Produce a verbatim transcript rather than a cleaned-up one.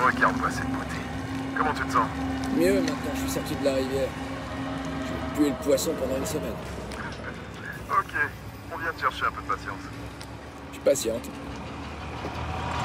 Regarde-moi cette beauté. Comment tu te sens? Mieux maintenant, je suis sorti de la rivière. Je vais tuer le poisson pendant une semaine. Ok, on vient te chercher un peu de patience. Je suis patiente.